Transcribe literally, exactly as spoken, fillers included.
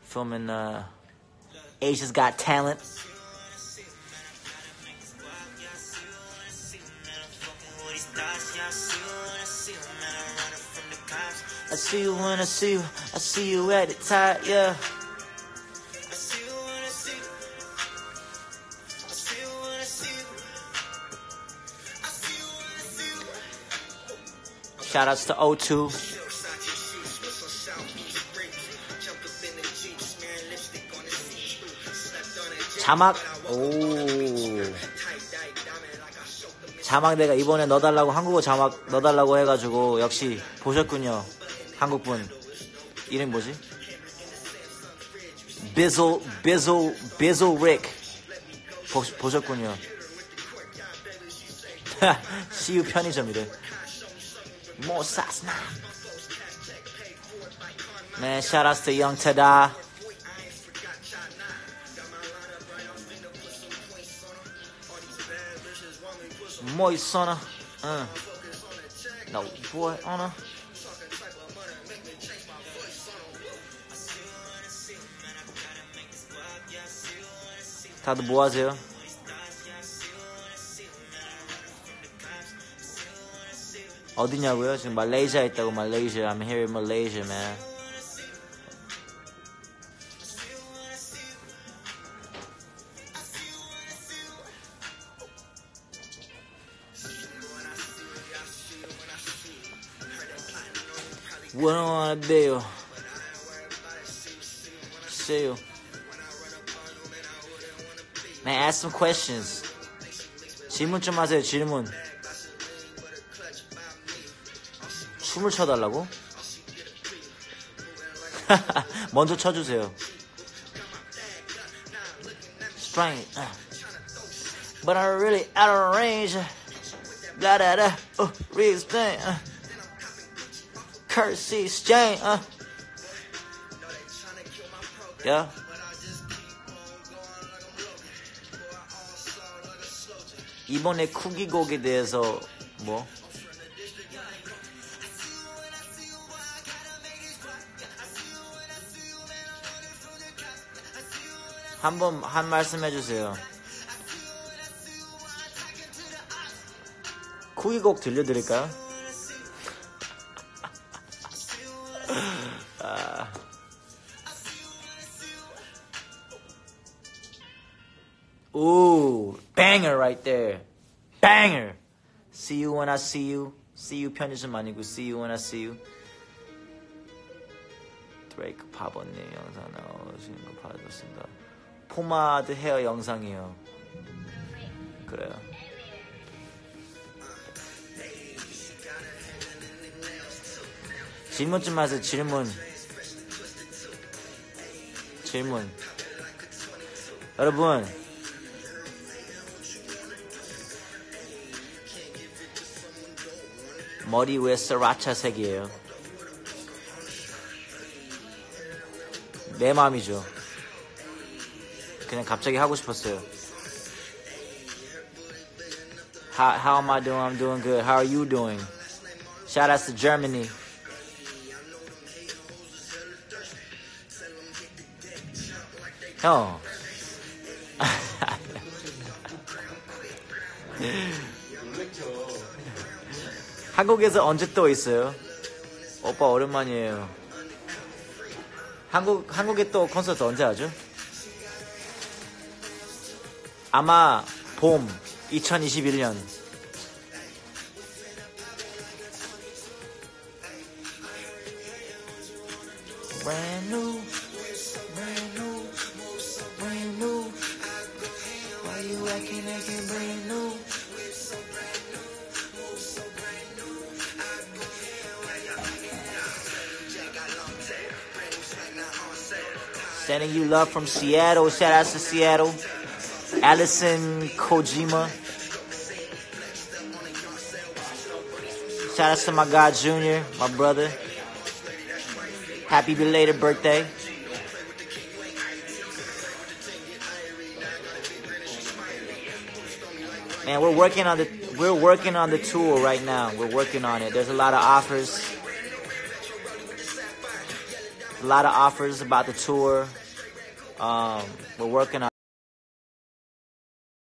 filming uh, Asia's Got Talent. I see you when I see you, I see you at the top, yeah. Shout outs to O two. 자막, 오. 자막 내가 이번에 넣어달라고, 한국어 자막 넣어달라고 해가지고, 역시 보셨군요. 한국분. 이름 뭐지? Bizzle, Bizzle, Bizzle Rick. 보, 보셨군요. 씨유 편의점이래. 뭐 쌌나? Man, shout outs to Young Tada. 뭐 있어나? 응. No boy on 다들 뭐 하세요? 어디냐고요? 지금 말레이시아에 있다고. 말레이시아. I'm here in Malaysia, man. What do I wanna be? See you. Man, ask some questions. 질문 좀 하세요, 질문. 춤을 춰달라고? 먼저 쳐주세요. Strength. But I'm really out of range. Blah, blah, blah. Oh, real thing. Uh. Currency exchange. Uh. Yeah. 이번에 쿠기곡에 대해서 뭐? 한번 한 말씀 해주세요. 쿠기곡 들려드릴까요? 아. Ooh, banger right there. Banger. See you when I see you. See you 편의점 아니고 see you when I see you. 드레이크 팝언니 영상 나오시는 거 봐줬습니다. 포마드 헤어 영상이에요. 그래요. 질문 좀 하세요. 질문. 질문. 여러분. 머리 왜 스라차 색이에요? 내 마음이죠. 그냥 갑자기 하고 싶었어요. How, how am I doing? I'm doing good. How are you doing? Shout out to Germany. 형. 한국에서 언제 또 있어요? 오빠 오랜만이에요. 한국, 한국에 또 콘서트 언제 하죠? 아마 봄 이천이십일 년. Brand new, brand new, brand new. Why you acting like you're brand new? Sending you love from Seattle. Shout out to Seattle. Allison Kojima. Shout out to my God Junior, my brother. Happy belated birthday. Man, we're working on the we're working on the tour right now. We're working on it. There's a lot of offers. A a lot of offers about the tour. Um, we're working on